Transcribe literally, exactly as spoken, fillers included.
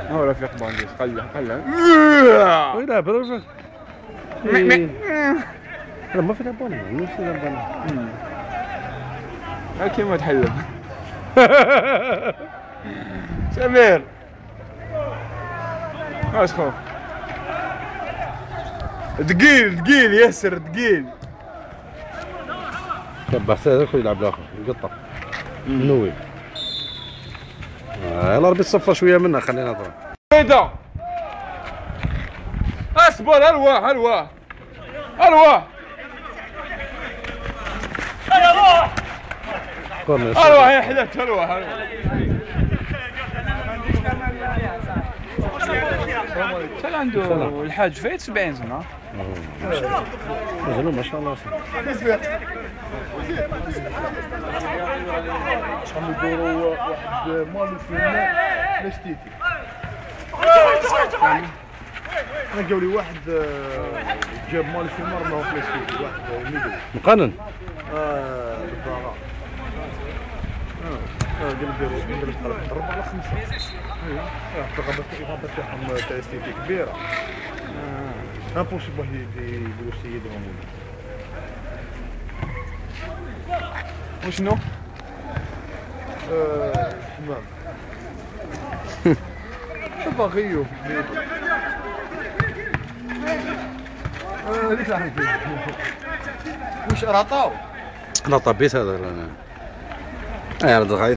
هو رفيق بانديس قلع قلع ولا برافو. لا ما في لابانا مش في لابانا. كيما تحلم. سمير اسخو ثقيل ثقيل ياسر ثقيل. تبع هذاك يلعب الاخر يقطع نوي. آه يلا ربي تصفى شويه منها خلينا نضرب. بيضا اصبر الواه الواه الواه الواه يا حلت الواه الواه. كان عنده الحاج فايت سبعين سنه. مازالو ما شاء الله. شحال ندورو واحد مالو في بلاستيكي. انا قالوا لي واحد جاب مالو في المر ما هو بلاستيكي واحد ميدو مقنن. اه بالضبط. اه قال نديرو نديرو أربعة ولا خمسة. ايوا الرقابة الرقابة تاعهم بلاستيكي كبيرة. امبوسيبل يديرو السيد موجود. وشنو؟ ااا حمام. باغيو هذيك راح نجيب. واش رطاو؟ انا طبيت هذا انا. انا